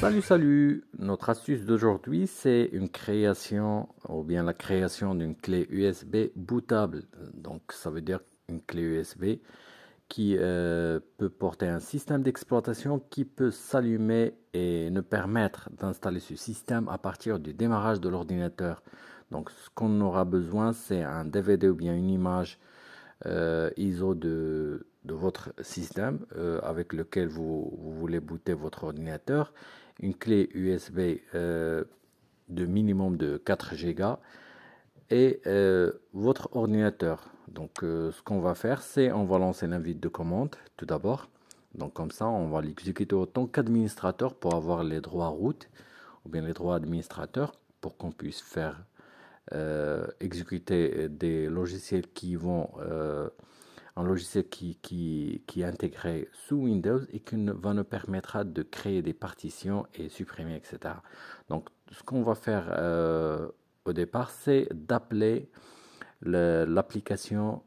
Salut! Notre astuce d'aujourd'hui, c'est une création ou bien la création d'une clé USB bootable. Donc, ça veut dire une clé USB qui peut porter un système d'exploitation qui peut s'allumer et nous permettre d'installer ce système à partir du démarrage de l'ordinateur. Donc, ce qu'on aura besoin, c'est un DVD ou bien une image ISO de votre système avec lequel vous voulez booter votre ordinateur, une clé USB de minimum de 4 Go et votre ordinateur. Donc ce qu'on va faire, c'est on va lancer l'invite de commande tout d'abord. Donc comme ça, on va l'exécuter autant qu'administrateur pour avoir les droits root ou bien les droits administrateurs pour qu'on puisse faire exécuter des logiciels qui vont un logiciel qui est intégré sous Windows et qui va nous permettra de créer des partitions et supprimer, etc. Donc, ce qu'on va faire au départ, c'est d'appeler l'application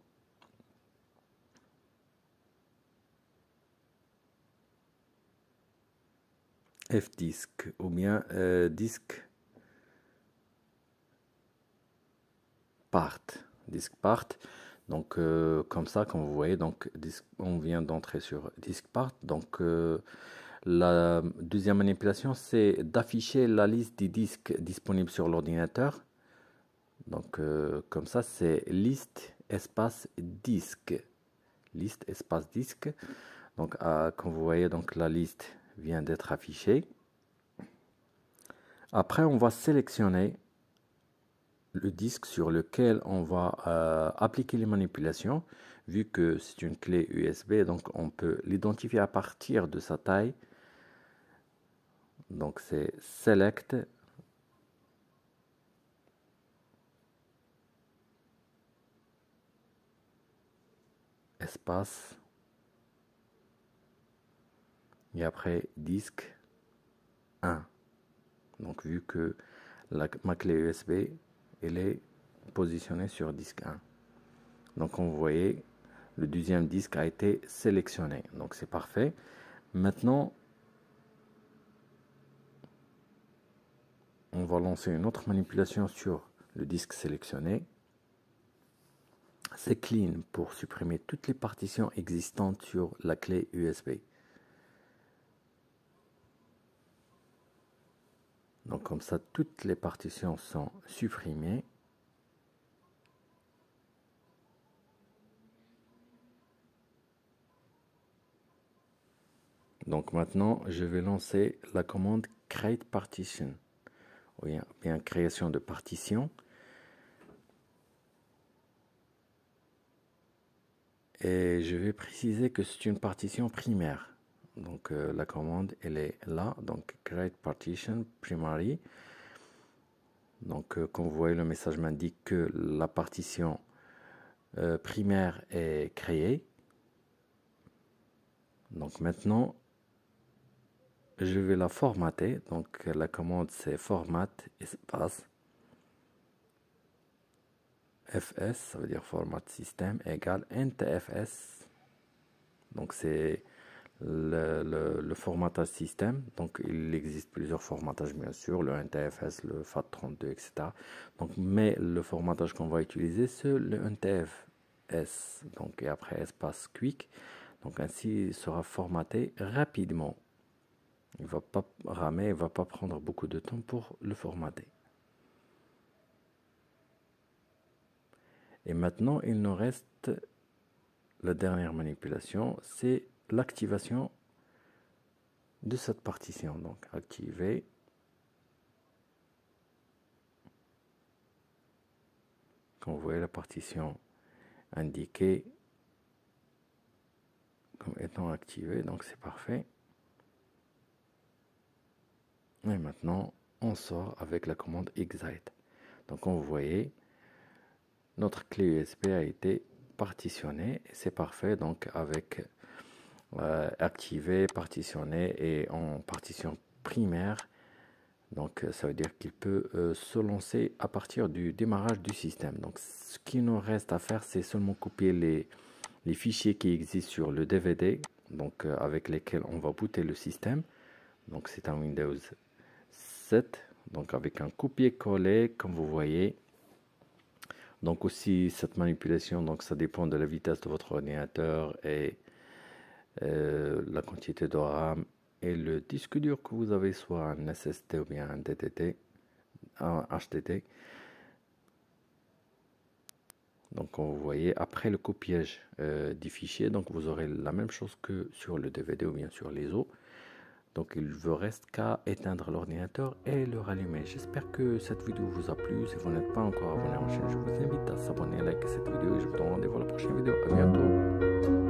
fdisk ou bien disk part. Donc comme ça, comme vous voyez, donc on vient d'entrer sur diskpart. Donc la deuxième manipulation, c'est d'afficher la liste des disques disponibles sur l'ordinateur. Donc comme ça, c'est liste espace disque. Liste espace disque. Donc comme vous voyez, donc la liste vient d'être affichée. Après, on va sélectionner le disque sur lequel on va appliquer les manipulations. Vu que c'est une clé USB, donc on peut l'identifier à partir de sa taille. Donc c'est select espace et après disque 1. Donc vu que ma clé USB elle est positionnée sur disque 1. Donc comme vous voyez, le deuxième disque a été sélectionné. Donc c'est parfait. Maintenant, on va lancer une autre manipulation sur le disque sélectionné. C'est clean pour supprimer toutes les partitions existantes sur la clé USB. Donc comme ça, toutes les partitions sont supprimées. Donc maintenant, je vais lancer la commande create partition, ou bien création de partition. Et je vais préciser que c'est une partition primaire. Donc la commande, elle est là, donc create partition primary. Donc comme vous voyez, le message m'indique que la partition primaire est créée. Donc maintenant, je vais la formater. Donc la commande c'est format espace fs, ça veut dire format system égale ntfs. Donc c'est le formatage système. Donc il existe plusieurs formatages bien sûr, le NTFS, le FAT32, etc. Donc, mais le formatage qu'on va utiliser c'est le NTFS. Donc et après espace quick. Donc ainsi il sera formaté rapidement. Il ne va pas ramer, il ne va pas prendre beaucoup de temps pour le formater. Et maintenant, il nous reste la dernière manipulation, c'est l'activation de cette partition. Donc, activer. Comme vous voyez, la partition indiquée comme étant activée, donc c'est parfait. Et maintenant, on sort avec la commande exit. Donc, comme vous voyez, notre clé USB a été partitionnée et c'est parfait. Donc, avec activé, partitionné et en partition primaire. Donc, ça veut dire qu'il peut se lancer à partir du démarrage du système. Donc, ce qui nous reste à faire, c'est seulement copier les fichiers qui existent sur le DVD, donc avec lesquels on va booter le système. Donc c'est un Windows 7, donc avec un copier-coller comme vous voyez. Donc aussi cette manipulation, donc ça dépend de la vitesse de votre ordinateur et la quantité de RAM et le disque dur que vous avez, soit un SSD ou bien un DTT, un HDD. Donc comme vous voyez, après le copiage des fichiers, donc vous aurez la même chose que sur le DVD ou bien sur les os. Donc il ne vous reste qu'à éteindre l'ordinateur et le rallumer. J'espère que cette vidéo vous a plu. Si vous n'êtes pas encore abonné à ma chaîne, je vous invite à s'abonner, à liker cette vidéo et je vous donne rendez-vous à la prochaine vidéo. À bientôt.